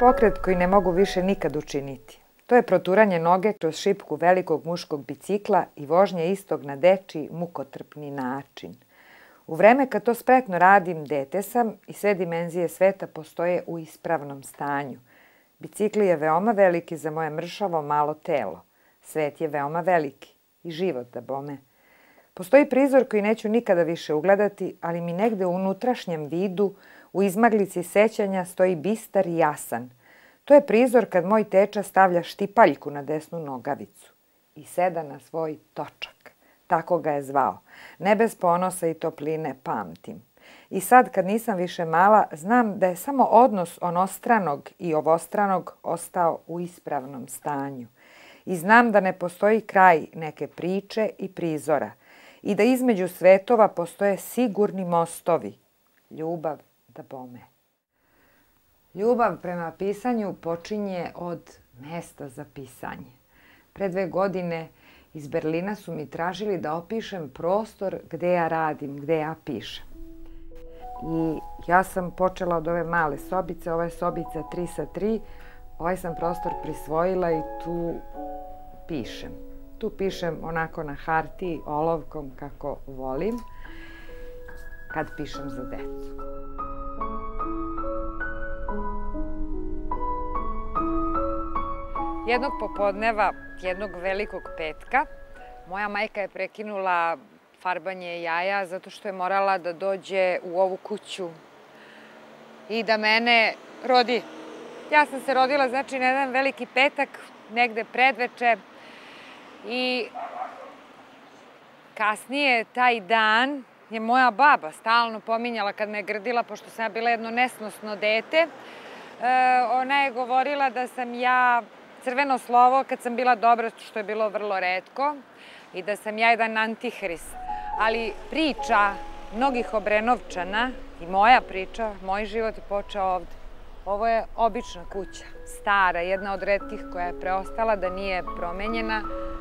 pokret koji ne mogu više nikad učiniti. To je proturanje noge kroz šipku velikog muškog bicikla i vožnje istog na dečiji, mukotrpni način. U vreme kad to spretno radim, dete sam i sve dimenzije sveta postoje u ispravnom stanju. Bicikl je veoma veliki za moje mršavo malo telo. Svet je veoma veliki i život da bome. Postoji prizor koji neću nikada više ugledati, ali mi negde u unutrašnjem vidu, u izmaglici sećanja stoji bistar i jasan. To je prizor kad moj teča stavlja štipaljku na desnu nogavicu i seda na svoj točak. Tako ga je zvao. Ne bez ponosa i topline pamtim. I sad kad nisam više mala, znam da je samo odnos onostranog i ovostranog ostao u ispravnom stanju. I znam da ne postoji kraj neke priče i prizora i da između svetova postoje sigurni mostovi. Ljubav da bome. Ljubav prema pisanju počinje od mesta za pisanje. Pre 2 godine iz Berlina su mi tražili da opišem prostor gde ja radim, gde ja pišem. I ja sam počela od ove male sobice, ova je sobica 3x3, ovaj sam prostor prisvojila i tu pišem. Tu pišem onako na hartiji, olovkom kako volim, kad pišem za decu. Jednog popodneva, jednog velikog petka, moja majka je prekinula farbanje jaja zato što je morala da dođe u ovu kuću i da mene rodi. Ja sam se rodila, znači, na jedan veliki petak, negde predveče, i kasnije taj dan je moja baba stalno pominjala kad me je grdila, pošto sam ja bila jedno nesnosno dete. Ona je govorila da sam ja crveno slovo kad sam bila dobra, što je bilo vrlo retko, i da sam ja jedan antihrist. Ali priča mnogih Obrenovčana i moja priča, moj život je počeo ovde. Ovo je obična kuća, stara, jedna od retkih koja je preostala da nije promenjena.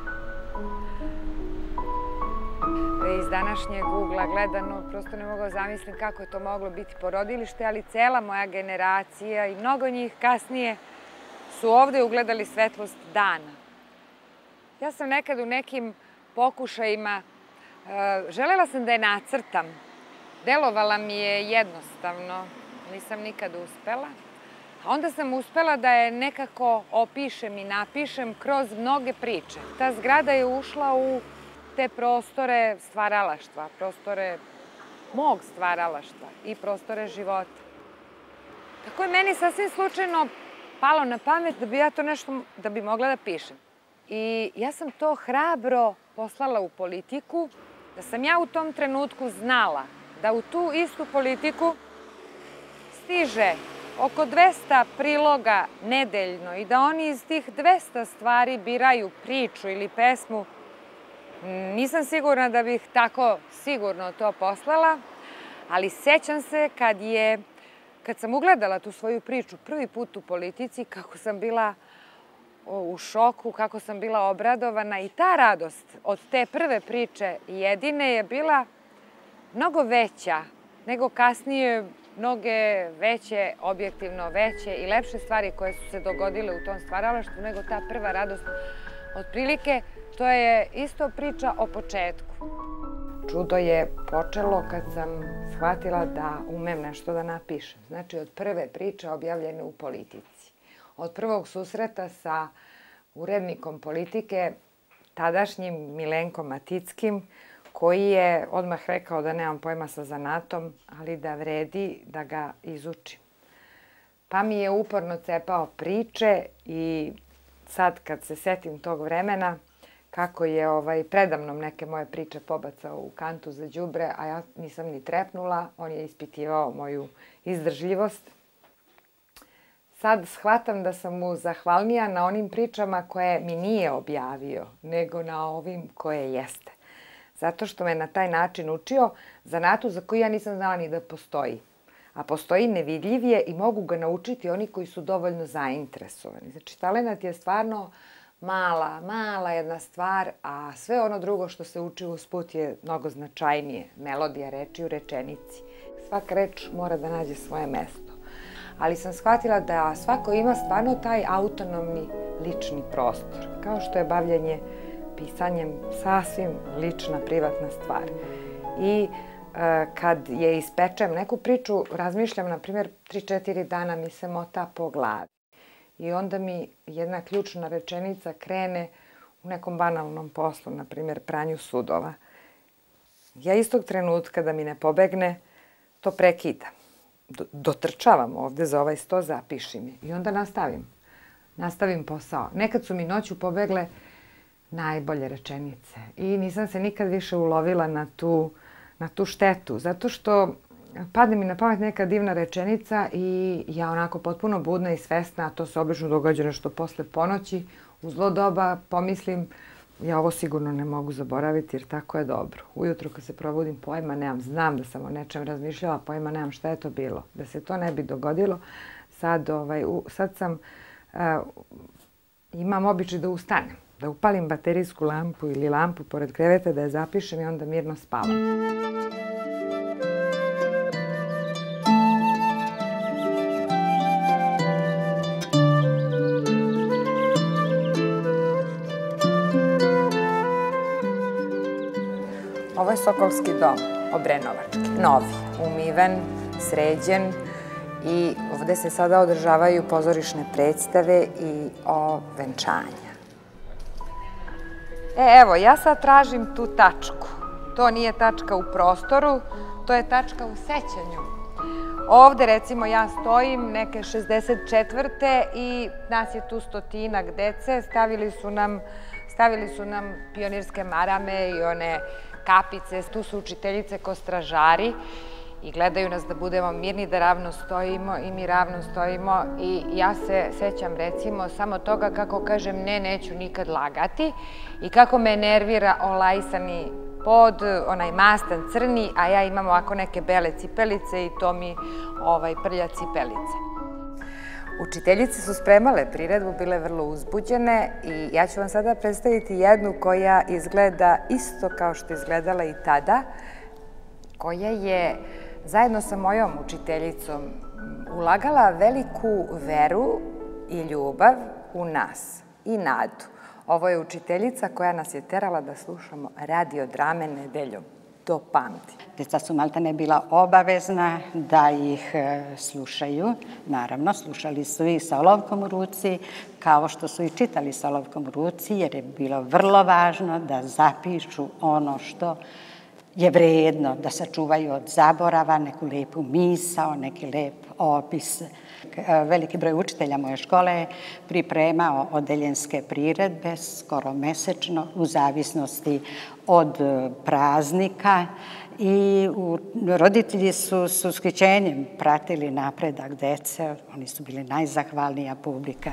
Iz današnjeg ugla gledano, prosto ne mogu zamislim kako je to moglo biti porodilište, ali cela moja generacija i mnogo njih kasnije su ovde ugledali svetlost dana. Ja sam nekad u nekim pokušajima, želela sam da je nacrtam. Delovala mi je jednostavno, nisam nikad uspela. A onda sam uspela da je nekako opišem i napišem kroz mnoge priče. Ta zgrada je ušla u te prostore stvaralaštva, prostore mog stvaralaštva i prostore života. Tako je meni sasvim slučajno palo na pamet da bi ja to nešto, da bi mogla da pišem. I ja sam to hrabro poslala u politiku, da sam ja u tom trenutku znala da u tu istu politiku stiže oko 200 priloga nedeljno i da oni iz tih 200 stvari biraju priču ili pesmu. Nisam sigurna da bih tako sigurno to poslala, ali sećam se kad sam ugledala tu svoju priču prvi put u politici, kako sam bila u šoku, kako sam bila obradovana, i ta radost od te prve priče jedine je bila mnogo veća nego kasnije mnoge veće, objektivno veće i lepše stvari koje su se dogodile u tom stvaralaštvu nego ta prva radost. Otprilike, to je isto priča o početku. Čudo je počelo kad sam shvatila da umem nešto da napišem. Znači, od prve priče objavljene u Politici. Od prvog susreta sa urednikom Politike, tadašnjim Milenkom Matickim, koji je odmah rekao da nemam pojma sa zanatom, ali da vredi da ga izučim. Pa mi je uporno cepao priče i sad kad se setim tog vremena, kako je predamnom neke moje priče pobacao u kantu za đubre, a ja nisam ni trepnula, on je ispitivao moju izdržljivost. Sad shvatam da sam mu zahvalnija na onim pričama koje mi nije objavio, nego na ovim koje jeste. Zato što me na taj način učio zanatu za koji ja nisam znala ni da postoji. A postoji, nevidljiv je i mogu ga naučiti oni koji su dovoljno zainteresovani. Znači, talenat je stvarno mala jedna stvar, a sve ono drugo što se uči usput je mnogo značajnije. Melodija reči u rečenici. Svaka reč mora da nađe svoje mesto. ali sam shvatila da svako ima stvarno taj autonomni lični prostor, kao što je bavljenje pisanjem sasvim lična, privatna stvar. I kad je ispečem neku priču, razmišljam, na primjer, 3-4 dana mi se mota po glavi. I onda mi jedna ključna rečenica krene u nekom banalnom poslu, na primjer, pranju sudova. Ja istog trenutka da mi ne pobegne, to prekidam. Dotrčavam ovde za ovaj sto, zapiši mi. I onda nastavim posao. Nekad su mi noću pobegle najbolje rečenice i nisam se nikad više ulovila na tu štetu, zato što padne mi na pamet neka divna rečenica i ja onako potpuno budna i svesna, a to se obično događa nešto posle ponoći, u zlo doba pomislim, ja ovo sigurno ne mogu zaboraviti jer tako je dobro. Ujutro kad se probudim, pojma nemam, znam da sam o nečem razmišljala, pojma nemam šta je to bilo. Da se to ne bi dogodilo, sad sam, imam običaj da ustanem, da upalim baterijsku lampu ili lampu pored kreveta, da je zapišem i onda mirno spavam. Ovo je Sokolski dom, obrenovački, novi, umiven, sređen i ovde se sada održavaju pozorišne predstave i venčanja. Evo, ja sad tražim tu tačku. To nije tačka u prostoru, to je tačka u sećanju. Ovde, recimo, ja stojim neke 64. i nas je tu 100-ak dece, stavili su nam pionirske marame i one kapice, tu su učiteljice ko stražari i gledaju nas da budemo mirni, da ravno stojimo i mi ravno stojimo i ja se sećam recimo samo toga kako kažem ne, neću nikad lagati i kako me nervira olajsani pod, onaj mastan crni, a ja imam ovako neke bele cipelice i to mi prlja cipelice. Učiteljice su spremale priredbu, bile vrlo uzbuđene i ja ću vam sada predstaviti jednu koja izgleda isto kao što je izgledala i tada, koja je zajedno sa mojom učiteljicom ulagala veliku veru i ljubav u nas i nadu. Ovo je učiteljica koja nas je terala da slušamo radiodrame nedeljom. To pamti. Deca su maltene bila obavezna da ih slušaju. Naravno, slušali su i sa olovkom u ruci, kao što su i čitali sa olovkom u ruci, jer je bilo vrlo važno da zapišu ono što je vredno, da sačuvaju od zaborava neku lepu misao, neki lep opis. Veliki broj učitelja moje škole je pripremao odeljenske priredbe skoro mesečno u zavisnosti od praznika i roditelji su s ushićenjem pratili napredak dece, oni su bili najzahvalnija publika.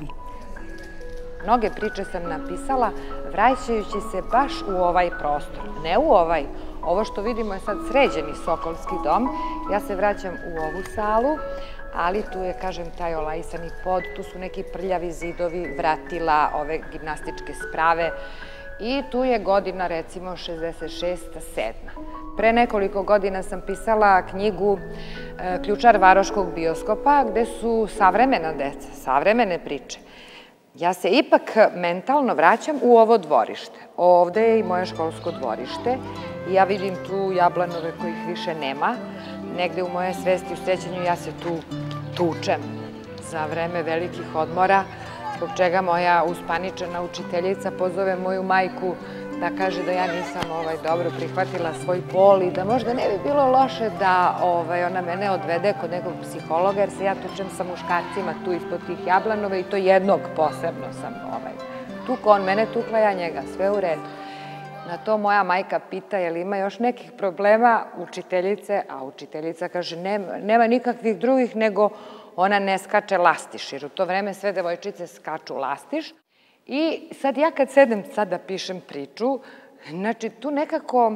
Mnoge priče sam napisala vraćajući se baš u ovaj prostor, ne u ovaj. Ovo što vidimo je sad sređeni Sokolski dom, ja se vraćam u ovu salu, ali tu je, kažem, taj olajsani pod, tu su neki prljavi zidovi, vratila, ove gimnastičke sprave i tu je godina, recimo, 66. 7. Pre nekoliko godina sam pisala knjigu Ključar Varoškog bioskopa, gde su savremena deca, savremene priče. Ja se ipak mentalno vraćam u ovo dvorište. Ovde je i moje školsko dvorište i ja vidim tu jablanove kojih više nema. Negde u moje svesti, u sećanju, ja se tu tučem za vreme velikih odmora, zbog čega moja uspaničena učiteljica pozove moju majku da kaže da ja nisam dobro prihvatila svoj pol i da možda ne bi bilo loše da ona mene odvede kod nekog psihologa, jer se ja tučem sa muškarcima tu ispod tih jablanova i to jednog posebno sam tukao on mene, tukla ja njega, sve u redu. Na to moja majka pita je li ima još nekih problema učiteljice, a učiteljica kaže nema nikakvih drugih nego ona ne skače lastiš, jer u to vreme sve devojčice skaču lastiš. I sad ja kad sedem sad da pišem priču, znači tu nekako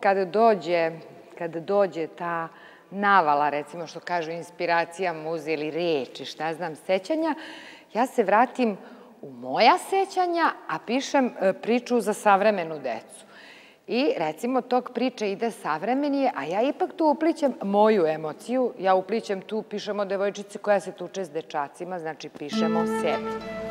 kada dođe ta navala, recimo što kažu inspiracija, muze ili reči, šta znam, sećanja, ja se vratim u moja sećanja, a pišem priču za savremenu decu. I recimo tog priče ide savremenije, a ja ipak tu uplićem moju emociju. Ja uplićem tu, pišemo devojčici koja se tuče s dečacima, znači pišemo o sebi.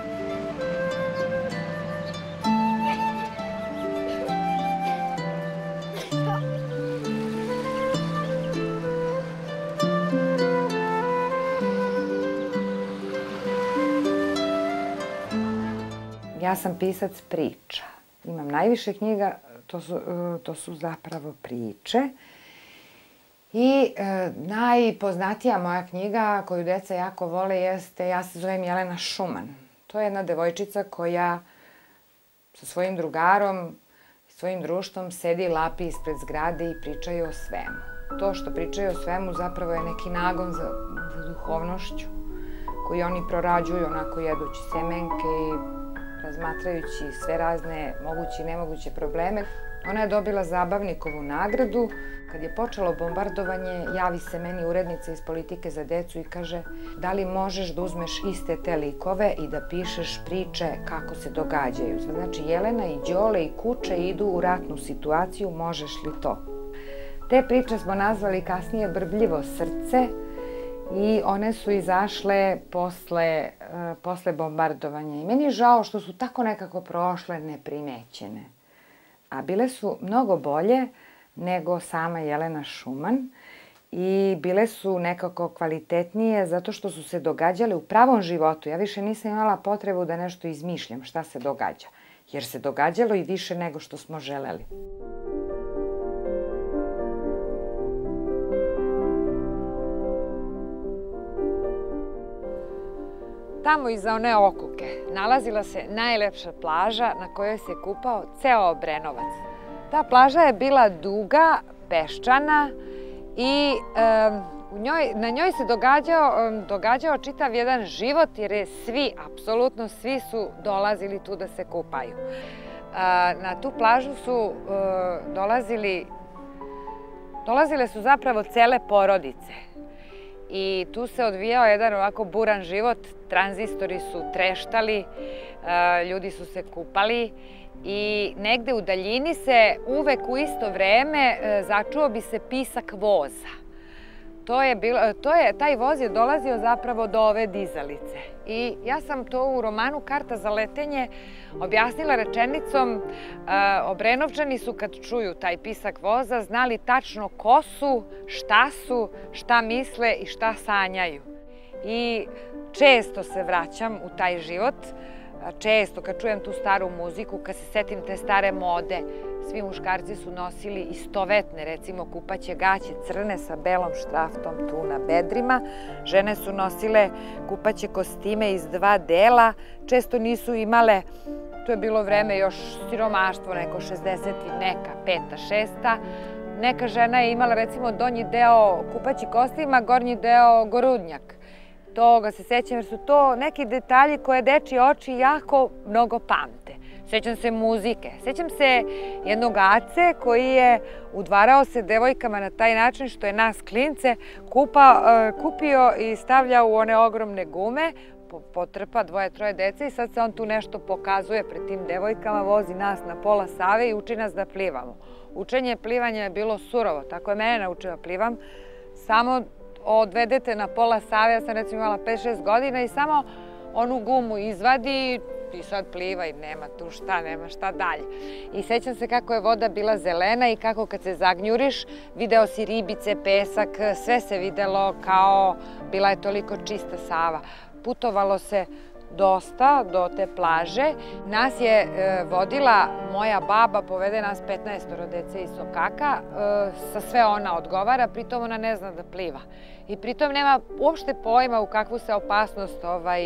Ja sam pisac priča. Imam najviše knjiga, to su zapravo priče. I najpoznatija moja knjiga koju deca jako vole jeste, ja se zovem Jelena Šuman. To je jedna devojčica koja sa svojim drugarom, svojim društvom sedi i lapi ispred zgrade i pričaju o svemu. To što pričaju o svemu zapravo je neki nagon za duhovnošću koji oni prorađuju onako jedući semenke i razmatrajući sve razne moguće i nemoguće probleme. Ona je dobila Zabavnikovu nagradu. Kad je počelo bombardovanje, javi se meni urednica iz Politike za decu i kaže da li možeš da uzmeš iste te likove i da pišeš priče kako se događaju. Znači, Jelena i Đole i Kuče idu u ratnu situaciju, možeš li to? Te priče smo nazvali kasnije Brbljivo srce i one su izašle posle bombardovanja. I meni je žao što su tako nekako prošle neprimećene. A bile su mnogo bolje nego sama Jelena Šuman i bile su nekako kvalitetnije zato što su se događale u pravom životu. Ja više nisam imala potrebu da nešto izmišljam šta se događa, jer se događalo i više nego što smo želeli. Tamo iza one okuke nalazila se najlepša plaža na kojoj se kupao ceo Obrenovac. Ta plaža je bila duga, peščana i na njoj se događao čitav jedan život jer je apsolutno svi su dolazili tu da se kupaju. Na tu plažu su dolazile su zapravo cele porodice. I tu se odvijao jedan ovako buran život, tranzistori su treštali, ljudi su se kupali i negde u daljini se uvek u isto vreme začuo bi se pisak voza. Taj voz je dolazio zapravo do ove dizalice. I ja sam to u romanu Karta za letenje objasnila rečenicom Obrenovčani su kad čuju taj pisak voza znali tačno ko su, šta misle i šta sanjaju. I često se vraćam u taj život, često kad čujem tu staru muziku, kad se setim te stare mode, svi muškarci su nosili istovetne, recimo kupaće gaće crne sa belom štraftom tu na bedrima. Žene su nosile kupaće kostime iz 2 dela, često nisu imale, to je bilo vreme još siromaštvo, neko 60 i neka, 5. 6. Neka žena je imala recimo donji deo kupaći kostima, gornji deo gorudnjak. Toga se sećam jer su to neki detalji koje dečije oči jako mnogo pamte. Sećam se muzike, sećam se jednog Ace koji je udvarao se devojkama na taj način što je nas klince kupio i stavljao u one ogromne gume, potrpa 2-3 dece i sad se on tu nešto pokazuje pred tim devojkama, vozi nas na pola Save i uči nas da plivamo. Učenje plivanja je bilo surovo, tako je mene naučio da plivam, samo odvedete na pola Save, ja sam recimo imala 5-6 godina i samo onu gumu izvadi i sad pliva i nema tu šta, nema šta dalje. I sećam se kako je voda bila zelena i kako kad se zagnjuriš, video si ribice, pesak, sve se videlo kao bila je toliko čista Sava. Putovalo se dosta do te plaže. Nas je vodila moja baba, povede nas 15 dece iz Sokaka, sa sve ona odgovara, pritom ona ne zna da pliva. I pritom nema uopšte pojma u kakvu se opasnost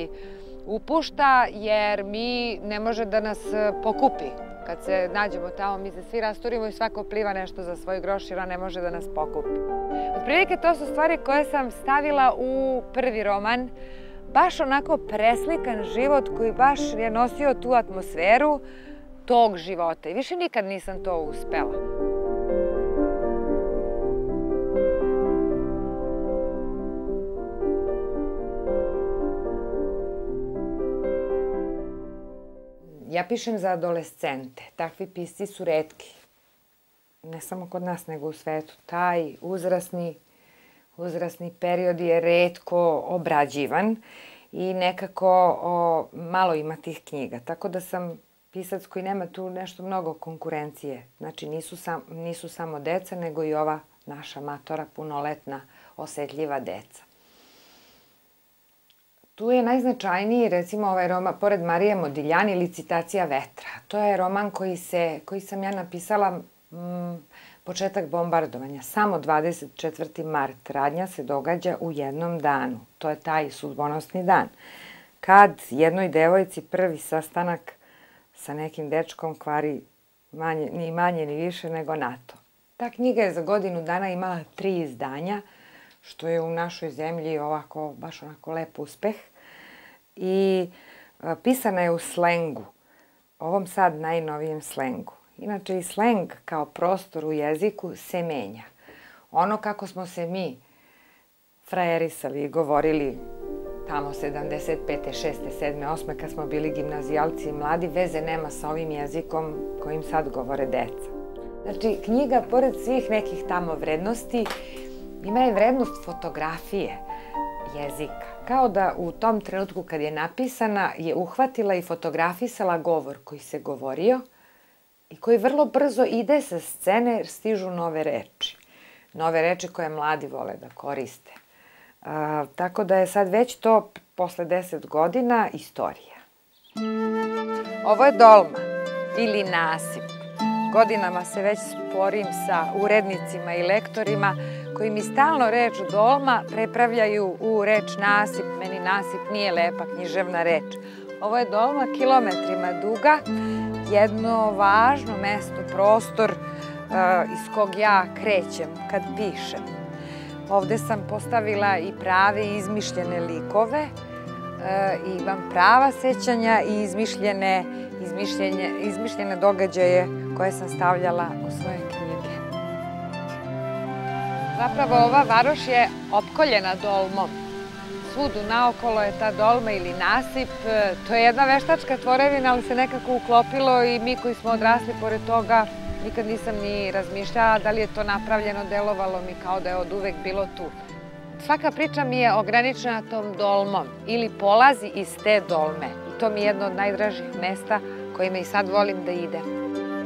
upušta, jer mi ne može da nas pokupi. Kad se nađemo tamo, mi se svi rasturimo i svako pliva nešto za svoj groš, jer on ne može da nas pokupi. Otprilike to su stvari koje sam stavila u prvi roman, baš onako preslikan život koji baš je nosio tu atmosferu tog života. I više nikad nisam to uspela. Ja pišem za adolescente. Takvi pisci su retki. ne samo kod nas, nego u svetu, taj uzrasni period je retko obrađivan i nekako malo ima tih knjiga. Tako da sam pisac koji nema tu nešto mnogo konkurencije. Znači nisu samo deca, nego i ova naša matora, punoletna, osetljiva deca. Tu je najznačajniji, recimo, ovaj roman, pored Marije Modiljani, Licitacija vetra. To je roman koji sam ja napisala početak bombardovanja. Samo 24. mart. Radnja se događa u jednom danu. To je taj sudbonosni dan. Kad jednoj devojci prvi sastanak sa nekim dečkom kvari ni manje ni više nego NATO. Ta knjiga je za godinu dana imala 3 izdanja, što je u našoj zemlji baš onako lep uspeh. I pisana je u slengu, ovom sad najnovijem slengu. Inače i sleng kao prostor u jeziku se menja. Ono kako smo se mi frajerisali i govorili tamo 75. 6. 7. 8. kad smo bili gimnazijalci i mladi, veze nema sa ovim jezikom kojim sad govore deca. Znači, knjiga, pored svih nekih tamo vrednosti, ima je vrednost fotografije jezika. Kao da u tom trenutku kad je napisana je uhvatila i fotografisala govor koji se govorio i koji vrlo brzo ide sa scene jer stižu nove reči. Nove reči koje mladi vole da koriste. Tako da je sad već to, posle 10 godina, istorija. Ovo je dolma ili nasip. Godinama se već sporim sa urednicima i lektorima koji mi stalno reč dolma prepravljaju u reč nasip. Meni nasip nije lepa književna reč. Ovo je dolma kilometrima duga, jedno važno mesto, prostor iz kog ja krećem kad pišem. Ovde sam postavila i prave i izmišljene likove, i imam prava sećanja i izmišljene događaje koje sam stavljala u svoje knjige. Zapravo ova varoš je opkoljena dolmom. Svudu naokolo je ta dolma ili nasip. To je jedna veštačka tvorevina, ali se nekako uklopilo i mi koji smo odrasli pored toga nikad nisam ni razmišljala da li je to napravljeno, delovalo mi kao da je od uvek bilo tu. Svaka priča mi je ograničena tom dolmom ili polazi iz te dolme. I to mi je jedno od najdražih mesta kojima i sad volim da idem.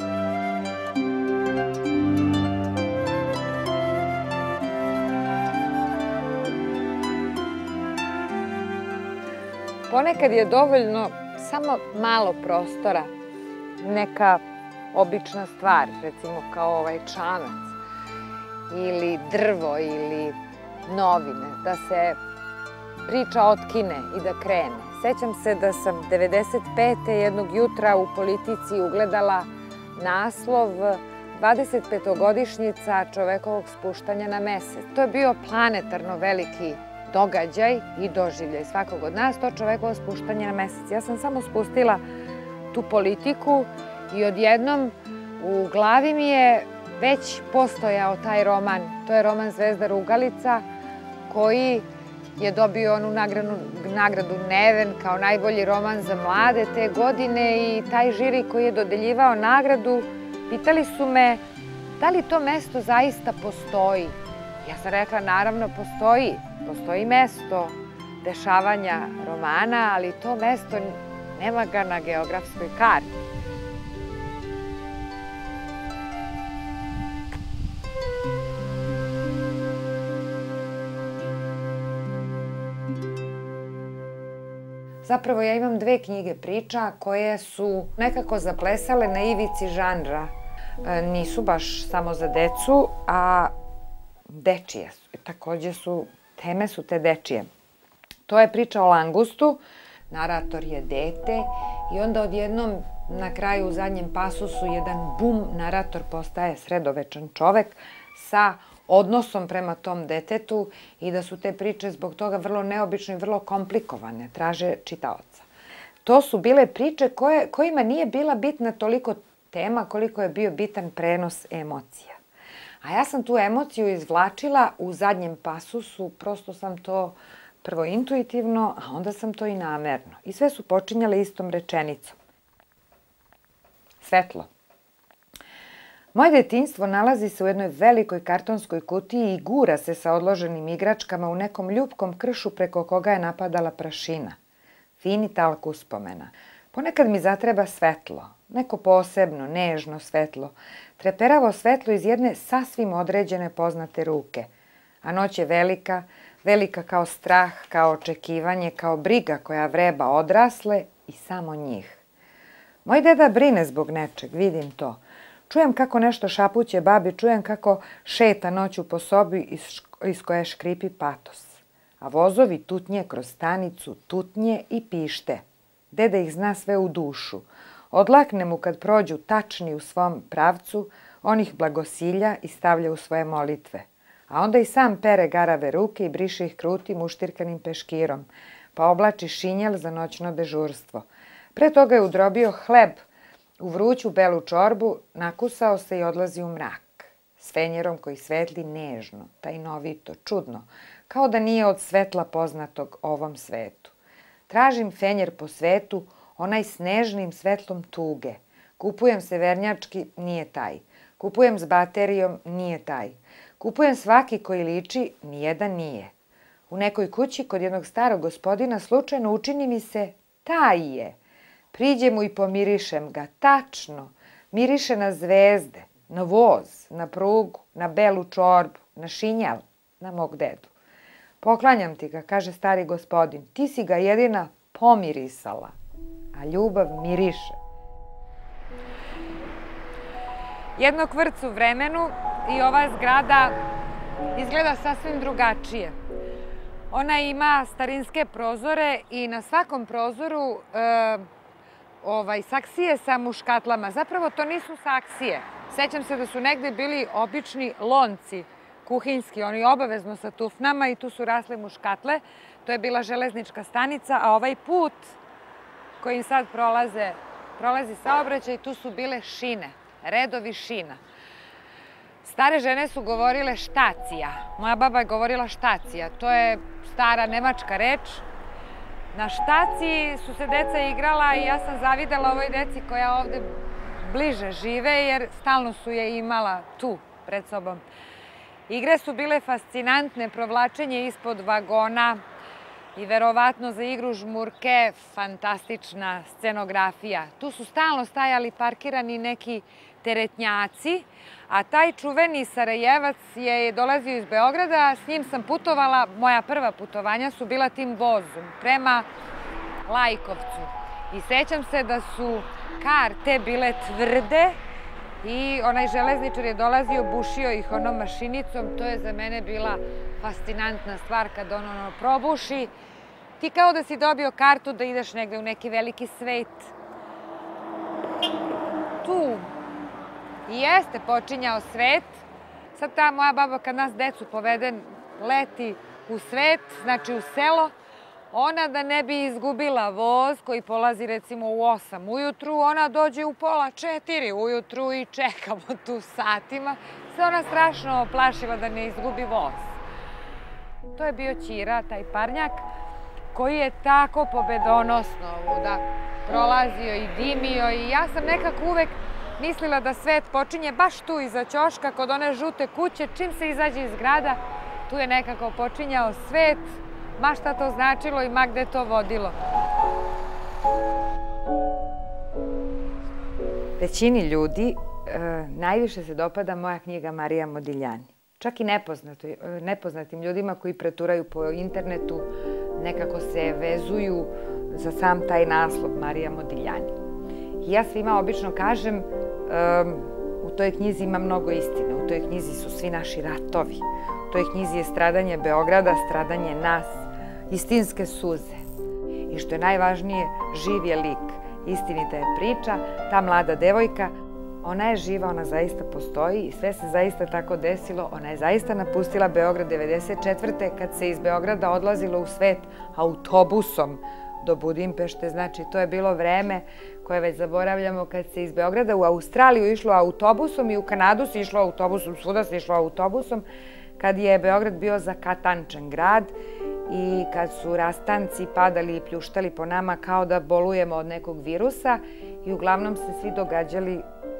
Ponekad je dovoljno samo malo prostora, neka obična stvar, recimo kao ovaj čamac ili drvo ili novine, da se priča otkine i da krene. Sećam se da sam 95. jednog jutra u Politici ugledala naslov 25-godišnjica čovekovog spuštanja na mesec. To je bio planetarno veliki događaj i doživljaj svakog od nas, to čovekovo spuštanje na mesec. Ja sam samo spustila tu Politiku i odjednom u glavi mi je već postojao taj roman. To je roman Zvezda Rugalica koji je dobio onu nagradu Neven kao najbolji roman za mlade te godine i taj žiri koji je dodeljivao nagradu pitali su me da li to mesto zaista postoji. Ja sam rekla naravno postoji. Postoji mesto dešavanja romana, ali to mesto nema ga na geografskoj karti. Zapravo ja imam 2 knjige priča koje su nekako zaplesale na ivici žanra. Nisu baš samo za decu, a dečije su. Takođe teme su te dečije. To je priča o langustu, narator je dete i onda odjednom na kraju u zadnjem pasusu jedan bum, narator postaje sredovečan čovek sa odnosom prema tom detetu i da su te priče zbog toga vrlo neobične i vrlo komplikovane, traže čitaoca. To su bile priče kojima nije bila bitna toliko tema koliko je bio bitan prenos emocija. A ja sam tu emociju izvlačila u zadnjem pasusu, prosto sam to prvo intuitivno, a onda sam to i namerno. I sve su počinjale istom rečenicom. Svetlo. Moje detinjstvo nalazi se u jednoj velikoj kartonskoj kutiji i gura se sa odloženim igračkama u nekom ljupkom kršu preko koga je napadala prašina. Fini talk uspomena. Ponekad mi zatreba svetlo, neko posebno, nežno svetlo, treperavo svetlo iz jedne sasvim određene poznate ruke. A noć je velika, velika kao strah, kao očekivanje, kao briga koja vreba odrasle i samo njih. Moj deda brine zbog nečeg, vidim to. Čujem kako nešto šapuće babi, čujem kako šeta noću po sobi iz koje škripi patos. A vozovi tutnje kroz stanicu, tutnje i pište. Deda ih zna sve u dušu. Odlakne mu kad prođu tačni u svom pravcu, on ih blagosilja i stavlja u svoje molitve. A onda i sam pere garave ruke i briše ih krutim uštirkanim peškirom, pa oblači šinjel za noćno dežurstvo. Pre toga je udrobio hleb u vruću belu čorbu, nakusao se i odlazi u mrak. S fenjerom koji svetli nežno, tajnovito, čudno, kao da nije od svetla poznatog ovom svetu. Tražim fenjer po svetu, onaj s nežnim svetlom tuge. Kupujem severnjački, nije taj. Kupujem s baterijom, nije taj. Kupujem svaki koji liči, nijedan nije. U nekoj kući kod jednog starog gospodina slučajno učini mi se, taj je. Priđem mu i pomirišem ga, tačno. Miriše na zvezde, na voz, na prugu, na belu čorbu, na šinjal, na mog dedu. Poklanjam ti ga, kaže stari gospodin, ti si ga jedina pomirisala, a ljubav miriše. Jedno kvrc u vremenu i ova zgrada izgleda sasvim drugačije. Ona ima starinske prozore i na svakom prozoru saksije sa muškatlama. Zapravo to nisu saksije. Sećam se da su negde bili obični lonci kuhinjski, oni obavezno sa tufnama i tu su rasle muškatle. To je bila železnička stanica, a ovaj put kojim sad prolazi saobraćaj, tu su bile šine, redovi šina. Stare žene su govorile štacija. Moja baba je govorila štacija. To je stara nemačka reč. Na štaciji su se deca igrala i ja sam zavidela ovoj deci koja ovde bliže žive, jer stalno su je imala tu, pred sobom. Igre su bile fascinantne, provlačenje ispod vagona i verovatno za igru žmurke fantastična scenografija. Tu su stalno stajali parkirani neki teretnjaci, a taj čuveni Sarajevac je dolazio iz Beograda, s njim sam putovala, moja prva putovanja su bila tim vozom prema Lajkovcu. I sećam se da su karte bile tvrde i onaj železničar je dolazio, bušio ih onom mašinicom. To je za mene bila fascinantna stvar kad on ono probuši. Ti kao da si dobio kartu da ideš negde u neki veliki svet. Tu i jeste počinjao svet. Sad ta moja baba kad nas decu povede leti u svet, znači u selo, ona da ne bi izgubila voz koji polazi recimo u 8 ujutru, ona dođe u pola 4 ujutru i čekamo tu satima. Se ona strašno plašila da ne izgubi voz. To je bio Ćira, taj parnjak, koji je tako pobedonosno prolazio i dimio i ja sam nekako uvek mislila da svet počinje baš tu iza ćoška kod one žute kuće. Čim se izađe iz grada, tu je nekako počinjao svet, ma šta to značilo i ma gde to vodilo. Većini ljudi najviše se dopada moja knjiga Marija Modigliani. Čak i nepoznatim ljudima koji preturaju po internetu nekako se vezuju za sam taj naslov Marija Modigliani. I ja svima obično kažem, u toj knjizi ima mnogo istine, u toj knjizi su svi naši ratovi, u toj knjizi je stradanje Beograda, stradanje nas, istinske suze. I što je najvažnije, živ je lik, istinita je priča, ta mlada devojka, ona je živa, ona zaista postoji i sve se zaista tako desilo. Ona je zaista napustila Beograd 1994. kad se iz Beograda odlazilo u svet autobusom do Budimpešte. Znači, to je bilo vreme koje već zaboravljamo kad se iz Beograda u Australiju išlo autobusom i u Kanadu se išlo autobusom, svuda se išlo autobusom, kad je Beograd bio zakatančen grad i kad su rastanci padali i pljuštali po nama kao da bolujemo od nekog virusa i uglavnom se svi događali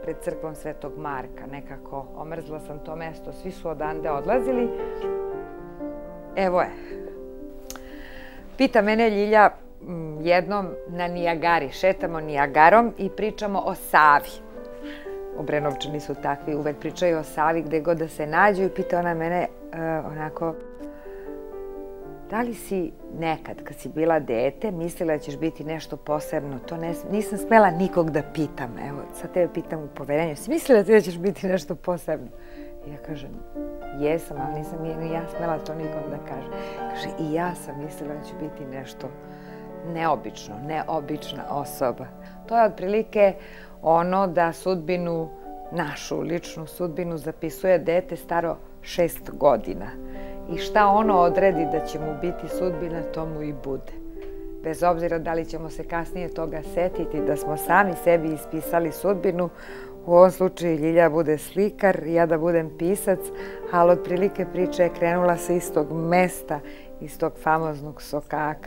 pred crkvom Svetog Marka. Nekako omrzla sam to mesto, svi su odande odlazili. Evo je. Pita mene Ljilja jednom na Nijagari, šetamo Nijagarom i pričamo o Savi. Obrenovčani su takvi, uvek pričaju o Savi gde god da se nađu i pita ona mene onako, da li si nekad, kad si bila dete, mislila da ćeš biti nešto posebno? To nisam smela nikog da pitam. Evo, sad tebe pitam u poverenju. Si mislila da ćeš biti nešto posebno? Ja kažem, jesam, ali nisam ni ja smela to nikom da kažem. Kaže, i ja sam mislila da ću biti nešto neobično, neobična osoba. To je otprilike ono da sudbinu, našu ličnu sudbinu, zapisuje dete staro 6 godina. I šta ono odredi da će mu biti sudbina, to mu i bude. Bez obzira da li ćemo se kasnije toga setiti, da smo sami sebi ispisali sudbinu, u ovom slučaju Ljilja bude slikar, ja da budem pisac, ali otprilike priča je krenula sa istog mesta, iz tog famoznog sokaka.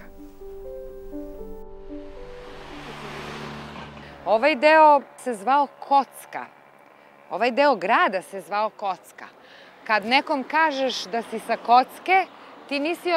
Ovaj deo se zvao Kocka. Ovaj deo grada se zvao Kocka. Kad nekom kažeš da si sa Kocke, ti nisi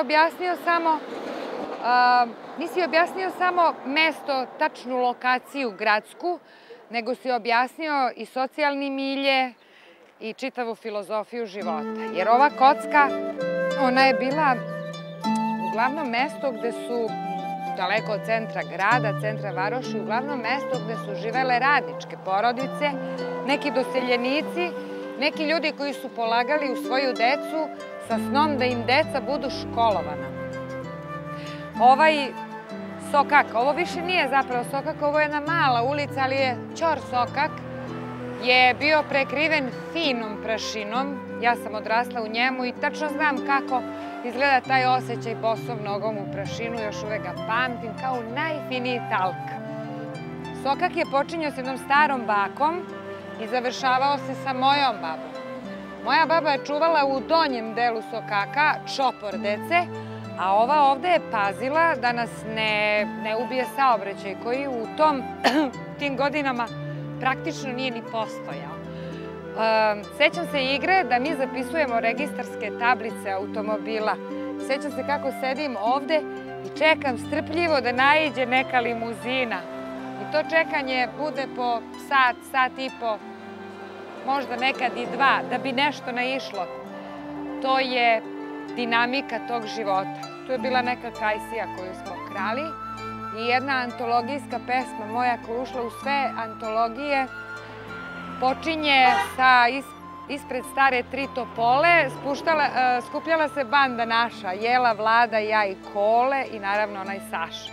objasnio samo mesto, tačnu lokaciju gradsku, nego si objasnio i socijalni milje i čitavu filozofiju života. Jer ova Kocka, ona je bila uglavnom mesto gde su, daleko od centra grada, centra varoši, uglavnom mesto gde su živele radničke porodice, neki doseljenici, neki ljudi koji su polagali u svoju decu sa snom da im deca budu školovana. Ovaj Sokak, ovo više nije zapravo Sokak, ovo je jedna mala ulica, ali je Ćor Sokak, je bio prekriven finom prašinom. Ja sam odrasla u njemu i tačno znam kako izgleda taj osjećaj bosom nogom u prašinu, još uvek ga pamtim kao najfiniji talk. Sokak je počinjao s jednom starom bakom i završavao se sa mojom babom. Moja baba je čuvala u donjem delu Sokaka čopor dece, a ova ovde je pazila da nas ne ubije saobraćaj koji u tim godinama praktično nije ni postojao. Sećam se igre da mi zapisujemo registarske tablice automobila. Sećam se kako sedim ovde i čekam strpljivo da naiđe neka limuzina. I to čekanje bude po sat, sat i po, možda nekad i 2, da bi nešto naišlo. To je dinamika tog života. Tu je bila neka kajsija koju smo krali i jedna antologijska pesma moja koja je ušla u sve antologije počinje sa ispred stare 3 topole, skupljala se banda naša, Jela, Vlada, ja i Kole i naravno onaj Saša.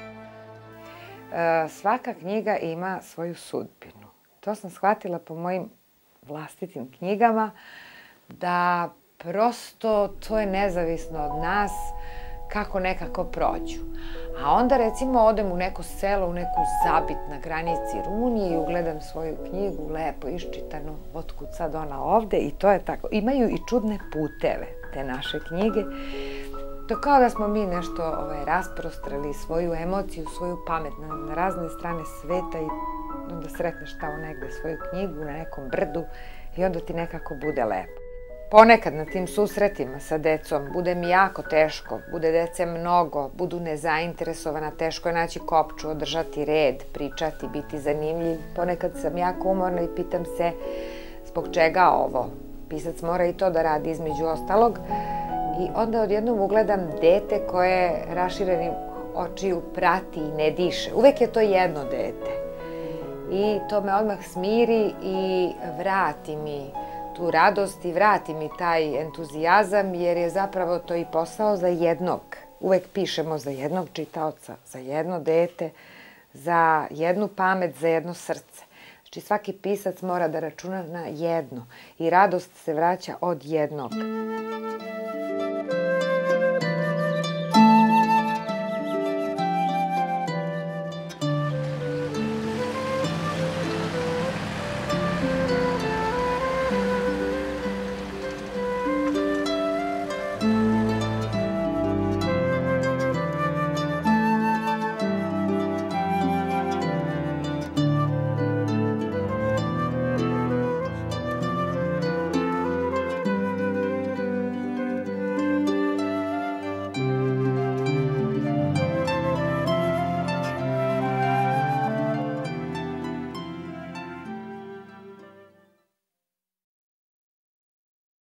Svaka knjiga ima svoju sudbinu. To sam shvatila po mojim vlastitim knjigama, da prosto to je nezavisno od nas kako nekako prođu. A onda recimo odem u neko selo, u neku Zabit na granici Runije i ugledam svoju knjigu, lepo iščitanu, otkud sad ona ovde i to je tako. Imaju i čudne puteve te naše knjige. To kao da smo mi nešto rasprostrali svoju emociju, svoju pamet na razne strane sveta i onda sretneš tamo negde svoju knjigu na nekom brdu i onda ti nekako bude lepo. Ponekad na tim susretima sa decom bude mi jako teško, bude dece mnogo, budu nezainteresovana, teško je naći kopču, održati red, pričati, biti zanimljiv. Ponekad sam jako umorna i pitam se zbog čega ovo. Pisac mora i to da radi između ostalog. I onda odjednom ugledam dete koje raširenim očiju prati i ne diše. Uvek je to jedno dete. I to me odmah smiri i vrati mi tu radost i vrati mi taj entuzijazam, jer je zapravo to i posao za jednog. Uvek pišemo za jednog čitaoca, za jedno dete, za jednu pamet, za jedno srce. Znači svaki pisac mora da računa na jedno i radost se vraća od jednog.